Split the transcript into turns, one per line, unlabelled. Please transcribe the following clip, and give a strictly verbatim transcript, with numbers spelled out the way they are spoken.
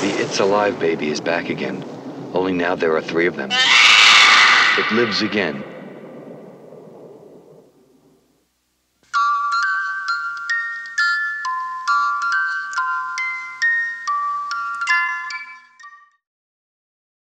The It's Alive baby is back again, only now there are three of them. It lives again,